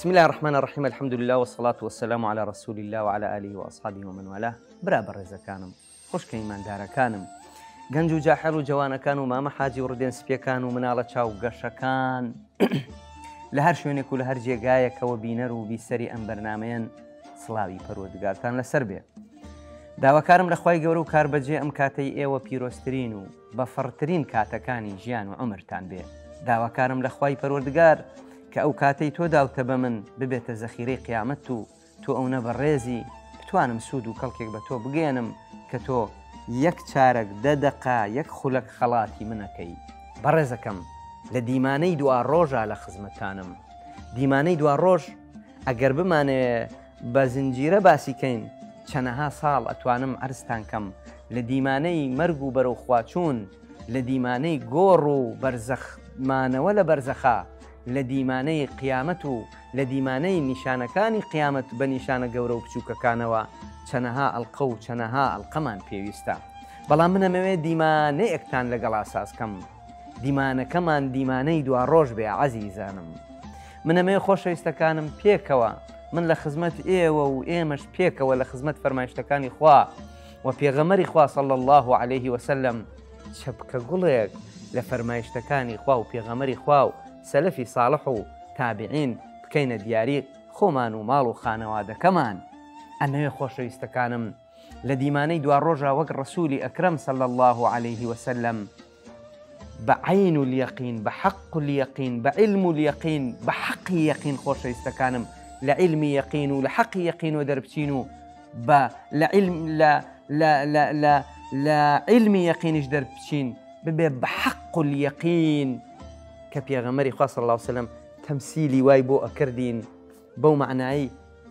بسم الله الرحمن الرحيم. الحمد لله والصلاة والسلام على رسول الله وعلى آله وأصحابه ومن والاه. برابر رزقانم خوش كيمان داركانم گەنج و جاحێڵ و جوانەکان و مامە حاجی و ڕدێن سپیەکان و مناڵە چاو گەشەکان لە هەر شوێنێک و لە هەر جێگایەکەوە بینەر و بیسەری ئەم بەرنامەیەن سڵاوی پەروەردگارتان لەسەر بێ. داواکارم لە خوای گەورە و کاربەجێ ئەم کاتەی ئێوە پیرۆستترین و بەفڕترین کاتەکانی ژیان و عومرتان بێ. داواکارم لە خوای پەروەردگار کە ئەو کاتەی تۆ داوتە بە من ببێتە زەخیرەی قیامەت و تۆ ئەوە بەڕێزی بتوانم سوود و کەڵکێک بە تۆ بگێنم کە تۆ یەک چارەک دەدەقا یەک خولەک خەڵاتی منەکەی. بەڕێزەکەم لە دیمانەی دوا ڕۆژە لە خزمەتانم. دیمانەی دوا ڕۆژ ئەگەر بمانێ بە زنجیرە باسیکەین چەنەها ساڵ ئەتوانم عەرزتان کەم. لە دیمانەی مەرگ و بەرەو خواچوون، لە دیمانەی گۆڕ و بەرزەخمانەوە لە بەرزەخا، لە دیمانەی قیامەت و لە دیمانەی نیشانەکانی قیامەت بە نیشانە گەورە و بچووکەکانەوە چەنەها ئەڵقە و چەنەها ئەڵقەمان پێویستە. بەڵام منەمەوێت دیمانەیەکتان لەگەڵ ئاساسکەم. دیمانەکەمان دیمانەی دوا ڕۆژ بێ عەزیزانم. منەمەوێت خۆشەویستەکانم پێکەوە من لە خزمەت ئێوە و ئێمەش پێکەوە لە خزمەت فەرمایشتەکانی خوا و پێغەمەری خوا صلی الله عليه وسلم چەپکە گوڵێک لە فەرمایشتەکانی خوا و پێغەمەری خوا و سەلەفی ساڵح و تابعین بکەینە دیاری خۆمان و ماڵ و خانەوادەکەمان. ئەمەوێ خۆشەویستەکانم لە دیمانەی دوا ڕۆژە وەک ڕەسوولی ئەکرەم صلی الله عليه وسلم بە عین و اليەقین، بە حەق و اليەقین، بە علم و اليەقین، بە حەقی یەقین خۆشەویستەکانم لە علمی یەقین و لە حەقی یەقین و دەربچین و بە لە علمی یەقینیش دەربچین ببێ بە حەق و اليەقین کە پێغەمەری خوا صلی الله عليه وسلم تەمسیلی وای بۆ ئەکردین بەو معنایی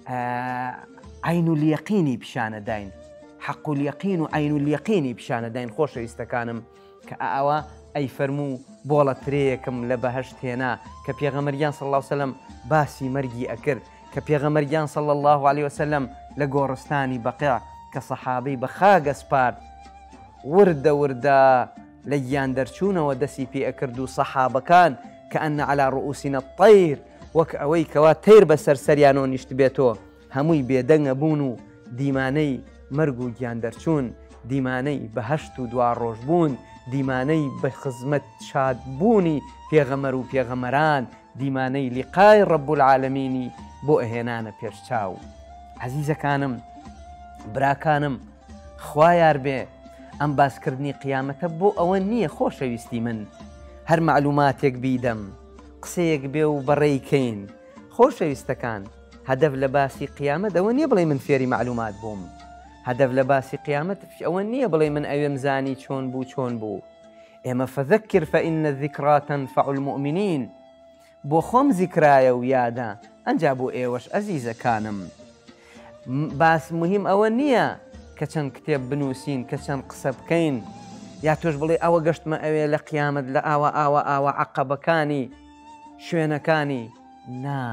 عین و اليەقینی پیشانەداین، حەق و اليەقین و عین و اليەقینی پیشانەداین. خۆشەویستەکانم کە ئەوە ئەی فەرموو بۆڵەترەیەکم لە بەهەشت هێنا کە پێغەمەریان صلی الله عليه وسلم باسی مەرگی ئەکرد، کە پێغەمەریان صلی الله عليه وسلم لە گۆڕستانی بەقیع کە سەحابەی بە خاگە سپارد وردە وردە لە گیان دەرچوونەوە دەسی پێ ئەکرد و سەحابەکان کە ئەنە عەلا ڕوئوسینە الطەیر وەک ئەوەی کەوا تەیر بەسەر سەریانەوە نیشت بێتەوە هەمووی بێدەنگە بوون و دیمانەی مەرگ و گیان دەرچوون، دیمانەی بەهەشت و دوا ڕۆژ بوون، دیمانەی بە خزمەت شاد بوونی پێغەمەر و پێغەمەران، دیمانەی لیقای ڕەب العالەمینی بۆ ئەهێنانە پێشچاو. عەزیزەکانم، براکانم، خوا یار بێ ئەم باسکردنی قیامەتە بۆ ئەوە نییە خۆشەویستی من هەر معلوماتێک بیدەم قسەیەک بێ و بەڕێیکەین. خۆشەویستەکان، هەدەف لە باسی قیامەت ئەوە نییە بڵێ من فێری معلومات بووم. هەدەف لە باسی قیامەت ئەوە نییە بڵێ من ئەوێم زانی چۆن بوو چۆن بوو. ئێمە فەذەکر فەئینە الذیکرا تەنفەع المؤمنین. بۆ خۆم زیکرایە و یادە، ئەنجا بۆ ئێوەش ئەزیزەکانم. باس مهم ئەوە نییە کە چەند کتێب بنووسین، کە چەند قسە بکەین، یا تۆش بڵێ ئەوە گەشتمە ئەوێ لە قیامەت لە ئاوە عەقەبەکانی شوێنەکانی. نا،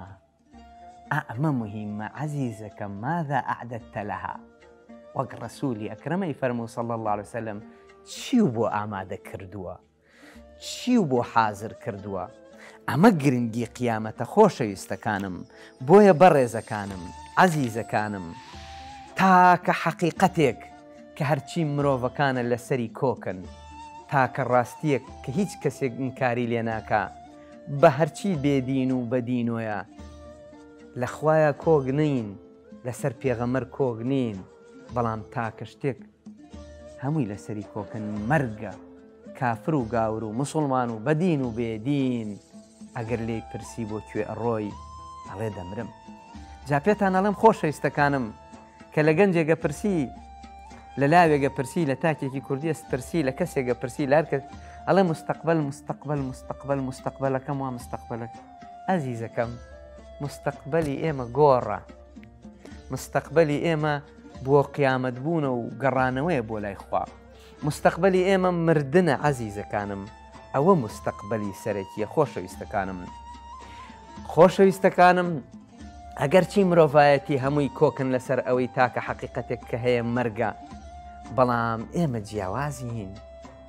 ئەمە مهمە عەزیزەکەم. ماذا ئەعدەدتە لەها؟ وەک ڕەسوولی ئەکرەمەی فەرموو صلی الله عليه وسلم چی و بۆ ئامادە کردووە، چی و بۆ حازر کردووە. ئەمە گرنگی قیامەتە خۆشەویستەکانم. بۆیە بەڕێزەکانم، عەزیزەکانم، تاکە حەقیقەتێک کە هەرچی مرۆڤەکانە لەسەری کۆکن، تاکە ڕاستیەک کە هیچ کەسێک ئینکاری لێ ناکا، بە هەرچی بێدین و بەدینۆیە لە خوایە کۆگ نین، لەسەر پێغەمەر کۆگ نین، بەڵام تاکە شتێک هەمووی لەسەری کۆکن. مەرگە، کافر و گاور و موسڵمان و بەدین و بێدین. ئەگەر لێی پرسی بۆ کوێ ئەڕۆی ئەڵێ دەمرم. جا پێتان ئەڵێم خۆشەویستەکانم کە لە گەنجێگە پرسی، لە لاوێگە پرسی، لە تاکێکی کوردی پرسی، لە کەسێگە پرسی، لە هەر کەس ئەڵێ مستەقبەل مستەقبەل مستەقبەل مستەقبەلەکەم وا مستەقبەلەک. ئەزیزەکەم، مستەقبەلی ئێمە گۆڕە، مستەقبەلی ئێمە بۆ قیامەت بوونە و گەڕانەوەیە بۆ لای خوا. مستەقبەلی ئێمە مردنە عەزیزەکانم. ئەوە مستەقبەلی سەرەکیە. خۆشەویستەکانم، خۆشەویستەکانم، ئەگەر چی مرۆڤایەتی هەمووی کۆکن لەسەر ئەوەی تاکە حەقیقەتێک کە هەیە مەرگە، بەڵام ئێمە جیاوازین.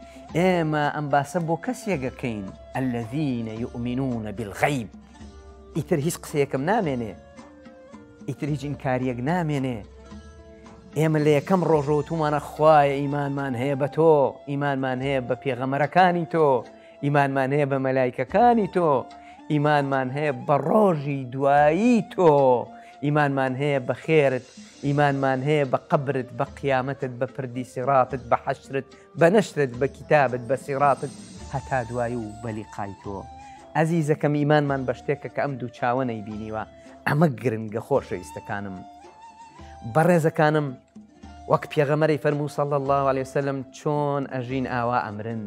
ئێمە ئەم باسە بۆ کەسێکەکەین الذين يؤمنون بالغیب. ئیتر هیچ قسەیەکم نامێنێ، ئیتر هیچ ئینکاریەک نامێنێ. ئێمە لە یەکەم ڕۆژۆتومانە خوایە ئیمانمان هەیە بە تۆ، ئیمانمان هەیە بە پێغەمبەرەکانی تۆ، ئیمانمان هەیە بە مەلایکەکانی تۆ، ئیمانمان هەیە بە ڕۆژی دوایی تۆ، ئیمانمان هەیە بە خێرت، ئیمانمان هەیە بە قبرت، بە قیامەتت، بە پردی سیراتت، بە حەشرت، بە نەشرت، بە کتابت، بە سیراتت، هەتا دوایی و بە لیقای تۆ. ئەزیزەکەم ئیمانمان بە شتێکە کە ئەم دوو چاوە نەیبینیوە. ئەمە گرنگە خۆشەویستەکانم، بەڕێزەکانم، وەک پێغەمبەری فەرموو صلی الله علیه وسلم چۆن ئەژین ئاوا ئەمرن،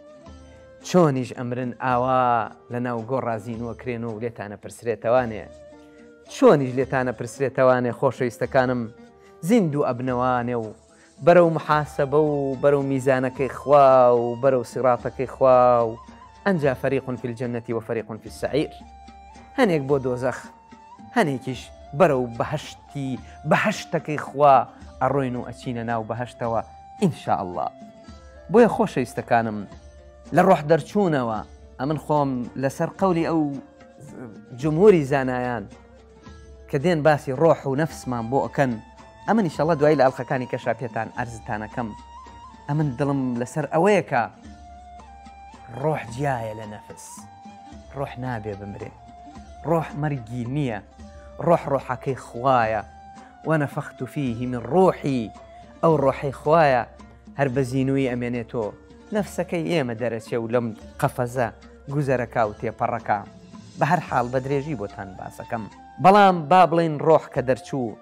چۆنیش ئەمرن ئاوا لە ناو گۆڕا زینووە کرێن و لێتانە پرسرێتەوانێ، چۆنیش لێتانە پرسرێتەوانێ خۆشەویستەکانم. زیندوو ئەبنەوانێ و بەرەو محاسەبە و بەرەو میزانەکەی خوا و بەرەو سیراتەکەی خوا و ئەنجا فەریق فی الجەنەة وفەریق فی السەعیر. هەنێک بۆ دۆزەخ، هەنێکیش بەرەو بەهەشتەکەی خوا ئەڕۆین و ئەچینە ناو بەهەشتەوە ئینشاء الله. بۆیە خۆشەویستەکانم، لە ڕۆح دەرچوونەوە ئەمن خۆم لەسەر قەولی ئەو جمهوری زانایان کە دێن باسی ڕۆح و نەفسمان بۆ ئەکەن، ئەمن ئینشاءالله دوای لە ئەڵلقەکانی کەشا پێتان ئەرزتانەکەم. ئەمن دڵم لەسەر ئەوەیە کە ڕۆح جیایە لە نەفس، ڕۆح نابێ بمرێ، ڕۆح مەرگی نییە، ڕۆح ڕۆحەکەی خوایە. وەنەفەخت فیه من ڕۆحی، ئەو ڕۆحەی خوایە هەر بە زینووی ئەمێنێتۆ نەفسەکەی ئێمە دەرەچێ و لەم قەفەزە گوزەرەکە و تێپەڕەکە. بە هەر حاڵ بە درێژی بۆتان باسەکەم، بەڵام با بڵێن ڕۆح کە دەرچوو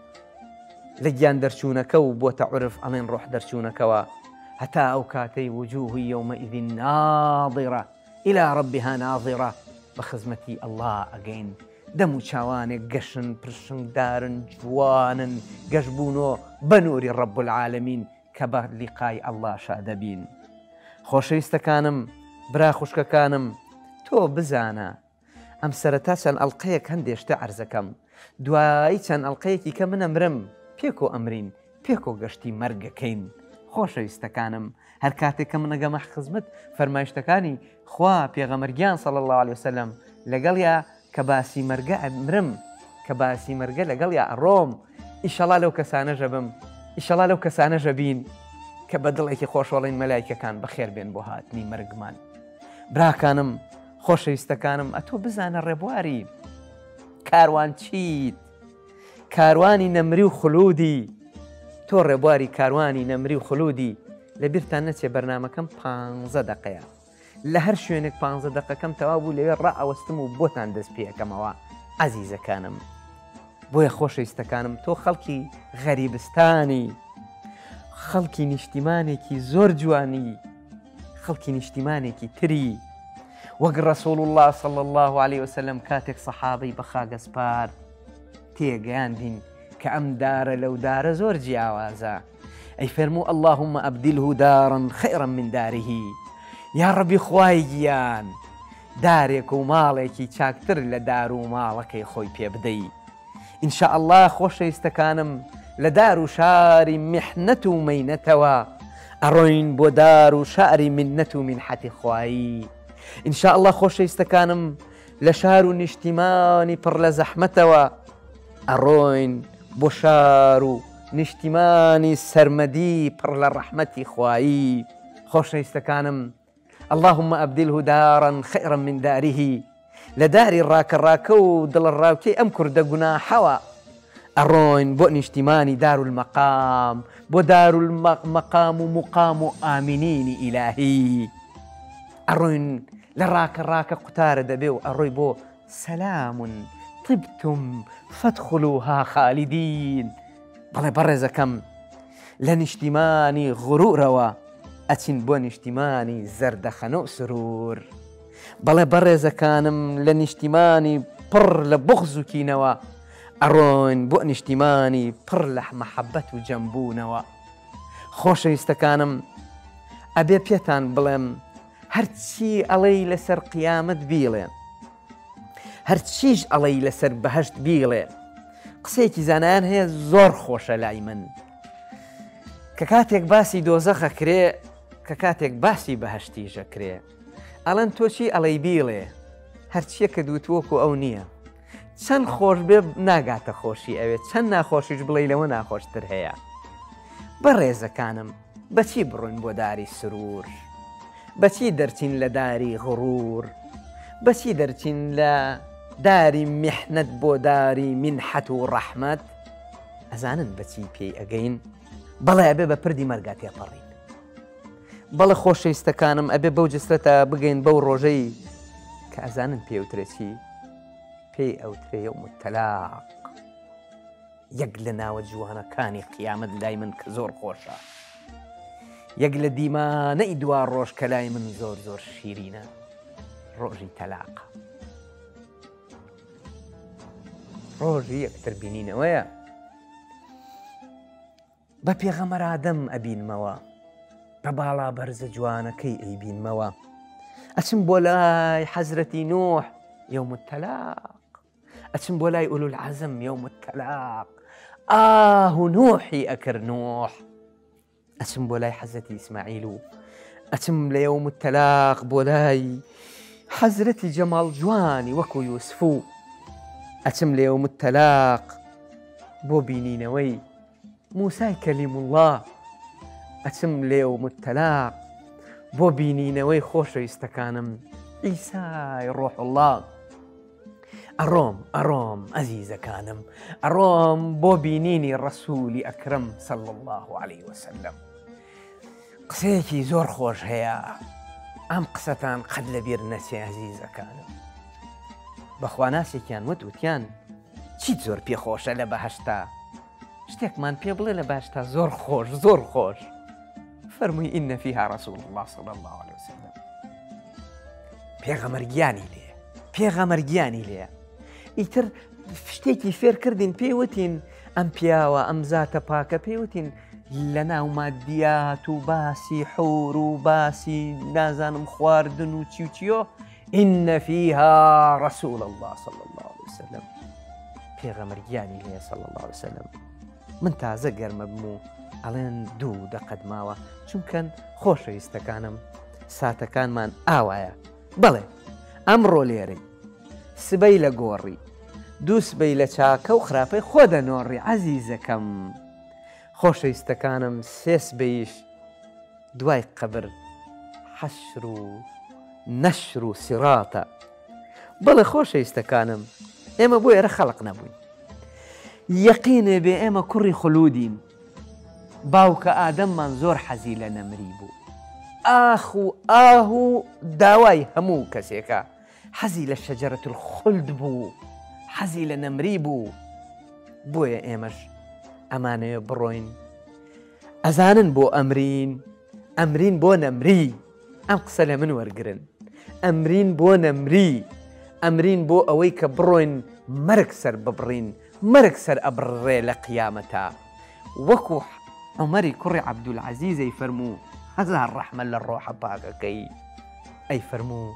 لە گیان دەرچوونەکە و بۆتە عورف ئەڵێن ڕۆح دەرچوونەکەوە، هەتا ئەو کاتەی وجوه یومئذ ناظرة إلى ربها ناظرة، بە خزمەتی ئەڵڵا ئەگەین. دەم و چاوانێک گەشن، پرشنگدارن، جوانن، گەشتبوونەوە بە نووری ڕەب العالەمین کە بە لیقای ئەڵڵا شادەبین. خۆشەویستەکانم، برا خوشکەکانم، تۆ بزانە ئەم سەرەتا چەند ئەڵلقەیەک هەندێک شتە عەرزەکەم، دوایی چەند ئەڵلقەیەکی کە من ئەمرم پێکۆ ئەمرین، پێکۆ گەشتی مەرگەکەین. خۆشەویستەکانم، هەر کاتێک کە من ئەگەمە خزمەت فەرمایشتەکانی خوا پێغەمبەرگیان صلی الله علیه وسلم لەگەڵیا کە باسی مەرگە ئەمرم، کە باسی مەرگە لەگەڵیا ئەڕۆم، ئیشەڵا لەو کەسانەژە بم، ئیشەڵا لەو کەسانەژە بین کە بە دڵێکی خۆشەڵین مەلایکەکان بەخێر بێن بۆ هاتنی مەرگمان. براکانم، خۆشەویستەکانم، ئەتۆ بزانە ڕێبواری کاروان چیت، کاروانی نەمری و خولودی. تۆ ڕێبواری کاروانی نەمری و خولودی. لەبیرتان نەچێ بەرنامەکەم 15 دقەیە، لە هەر شوێنێک 15 دقەکەم تەواو بوو، لەوێ ڕائەوەستم و بۆتان دەست پێەکەمەوە. عەزیزەکانم، بۆیە خۆشەویستەکانم، تۆ خەڵکی غەریبستانی، خەڵکی نیشتیمانێکی زۆر جوانی، خەڵکی نیشتیمانێکی تری، وەک ڕەسوڵ الله صلی الله عليه وسلم کاتێک سەحابەی بە خاگەسپار تێگەیاندین کە ئەم دارە لەو دارە زۆر جیاوازە، ئەی فەرموو اللهم ئەبدله دارا خەیرا من داره. یا ڕەبی خوای گیان، دارێک و ماڵێکی چاکتر لە دار و ماڵەکەی خۆی پێ بدەی. ئینشاء الله خۆشەویستەکانم، لە دار و شاری میحنەت و مەینەتەوە ئەڕۆین بۆ دار و شاری منەت و منحەتی خوایی. ئینشاء الله خۆشەویستەکانم، لە شار و نیشتیمانی پڕ لە زەحمەتەوە ئەڕۆین بۆ شار و نیشتیمانی سەرمەدی پڕ لە ڕەحمەتی خوایی. خۆشەویستەکانم، اللهم ئەبدله دارا خەیرا من داره، لە داری ڕاکە و دڵڕاوکەی ئەم کوردە گوناحەوە ئەڕۆین بۆ نیشتیمانی دار المەقام، بۆ دار المەقام و مقام و ئامینینی ئیلاهی. ئەڕۆین لە ڕاکە قوتارە دەبێ و ئەڕۆی بۆ سەلام طبتم فادخلوها خالدین. بەڵێ بەڕێزەکەم، لە نیشتیمانی غرورەوە ئەچین بۆ نیشتیمانی زەردەخەنە و سرور. بەڵێ بەڕێزەکانم، لە نیشتیمانی پڕ لە بغز و کینەوە ئەڕۆین بۆ نیشتیمانی پڕ لە مەحەبەت و جەمبوونەوە. خۆشەویستەکانم، ئەبێ پێتان بڵێم هەرچی ئەڵەی لەسەر قیامەت بیڵێ، هەرچیش ئەڵەی لەسەر بەهەشت بیڵێ، قسەیەکی زانایان هەیە زۆر خۆشە لای من، کە کاتێک باسی دۆزەخە کرێ، کە کاتێک باسی بەهەشتیژە کرێ، ئەڵەن تۆ چی ئەڵەی بیڵێ، هەرچیە کە دووتوەکو ئەو نییە، چەند خۆش بێ ناگاتە خۆشی ئەوێت چەند ناخۆشیش بڵێ لەوە ناخۆشتر هەیە. بە ڕێزەکانم بەچی بڕۆین بۆ داری سرور، بەچی دەرچین لە داری غڕور، بەچی دەرچین لە داری میحنەت بۆ داری منحەت و ڕەحمەت. ئەزانن بەچی پێی ئەگەین، بەڵێ ئەبێ بە پردی مەرگا تێپەڕین. بەڵێ خۆشەویستەکانم ئەبێ بەو جسترەتە بگەین بەو ڕۆژەی کە ئەزانن پێوترێکی پێی ئەوترێ یەوم التەلاق، یەک لە ناوە جوانەکانی قیامەت لای من کە زۆر خۆشە، یەک لە دیمانەی دوا ڕۆژ کە لای من زۆر زۆر شیرینە، ڕۆژی تەلاقە، ڕۆژی یەکتر بینینەوەیە. بە پێغەمبەر ئادەم ئەبینمەوە، بە باڵا بەرزە جوانەکەی ئەیبینمەوە. ئەچم بۆ لای حەزرەتی نوح یەوم التەلاق، ئەچم بۆ لای ئولو العەزم یەوم التەلاق، ئاه و نوحی ئەکرد نوح. ئەچم بۆ لای حەزرەتی ئیسماعیل و ئەچم لە یەوم التەلاق بۆ لای حەزرەتی جەماڵ جوانی وەکو یوسف و ئەچم لە یەوم التەلاق بۆ بینینەوەی موسای کەلیم الله، ئەچم لە یەوم التەلاق بۆ بینینەوەی خۆشەویستەکانم ئیسای ڕۆح الله. ئەڕۆم ئەزیزەکانم، ئەڕۆم بۆ بینینی ڕەسوولی ئەکرەم صلی الله عليه وسلم. قسەیەکی زۆر خۆش هەیە، ئەم قسەتان قەت لەبیر نەچێ ئەزیزەکانم. بەخوا ناسێکیان وتیان چیت زۆر پێخۆشە لە بەهەشتا، شتێکمان پێ بڵێ لە بەهەشتا زۆر خۆش زۆر خۆش. فەرمووی ئینە فیها رەسوول الله صلی الله عليه وسلم. پێغەمبەرگیانی لێ، پێغەمبەرگیانی لێ. ئیتر شتێکی فێر کردین پێوتین ئەم پیاوە ئەم زاتە پاکە پێوتین لە ناو مادیات و باسی حور و باسی نازانم خواردن و چی و چیۆ، ئینە فیها رەسوول الله صلی الله عليه وسلم. پێغەمبەرگیانی لێ صلی الله عليه وسلم. من تازە گەرمە بم و ئەڵێن 2 دقەت ماوە، چونکەن خۆشەویستەکانم ساتەکانمان ئاوایە. بەڵێ ئەمڕۆ لێرەی سبەی لە گۆڕی، 2 سبەی لە چاکە و خراپەی خۆ دەنۆڕی عەزیزەکەم. خۆشەویستەکانم 3 سبەیش دوای قەبر حەشر و نەشر و سیراتە. بەڵێ خۆشەویستەکانم ئێمە بۆ ئێرە خەڵق نەبووین، یەقینێ بێ ئێمە کوڕی خولودین. باوکە ئادەممان زۆر حەزی لە نەمری بوو، ئاخ و ئاه و داوای هەموو کەسێکە حەزی لە شەجەرەت الخولد بوو، حەزی لە نەمری بوو. بۆیە ئێمەش ئەمانەیە بڕۆین ئەزانن بۆ ئەمرین بۆ نەمری. ئەم قسە لە من وەرگرن، ئەمرین بۆ نەمری، ئەمرین بۆ ئەوەی کە بڕۆین مەرگ سەر ببڕین، مەرگ سەر ئەبڕێ لە قیامەتە. وەکو عومەری کوڕی عەبدولعەزیزەی فەرموو، هەزار ڕەحمە لە ڕۆحە پاکەکەی، ئەی فەرموو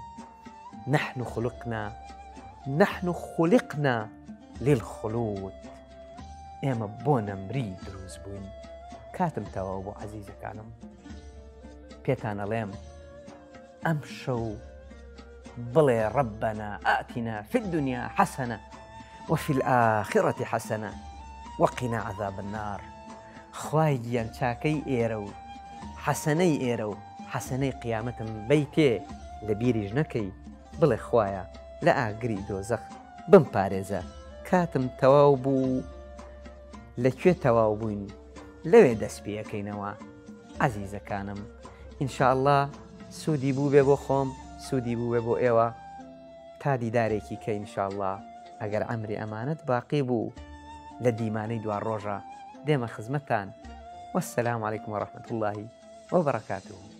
نحن خولقنا للخلود. ئێمە بۆ نەمری دروست بووین. کاتم تەواو بۆ عەزیزەکانم، پێتان ئەڵێم ئەم شەو بڵێ ربنا آتنا في الدنيا حسنة وفي الآخرة حسنة وقنا عذاب النار. خوای گیان چاکەی ئێرە و حەسەنەی ئێرە و حەسەنەی قیامەتم بەیتێ لە بیریش نەکەی. بڵێ خوایە لە ئاگری دۆزەخ بمپارێزە. کاتم تەواو بوو. لەکوێ تەواو بووین؟ لەوێ دەست پێەکەینەوە عەزیزەکانم. ئینشاءڵڵا سوودی بوو بێ بۆ خۆم، سوودی بوو بێ بۆ ئێوە. تا دیدارێکی کە ئینشاءڵڵا ئەگەر عەمری ئەمانەت باقی بوو لە دیمانەی 2 ڕۆژە دێمە خزمەتتان. وەسسەلام عەلەیکم وەڕەحمەتوڵڵاهی وەبەرەکاتوه.